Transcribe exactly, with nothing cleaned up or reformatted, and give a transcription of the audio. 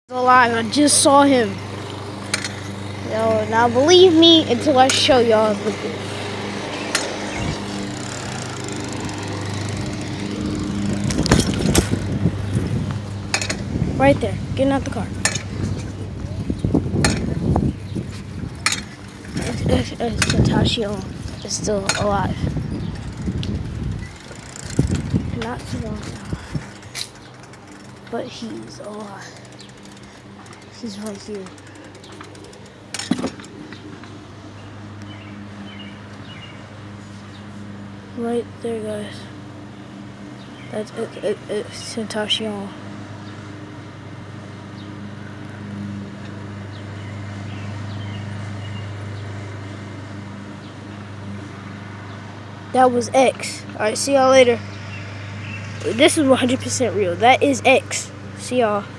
Alive. I just saw him. Yo, now believe me until I show y'all the right there, getting out the car. Tentacion is still alive. Not too long now, but he's alive. He's right here. Right there, guys. That's it, it, it's Tentacion. That was X. Alright, see y'all later. This is one hundred percent real. That is X. See y'all.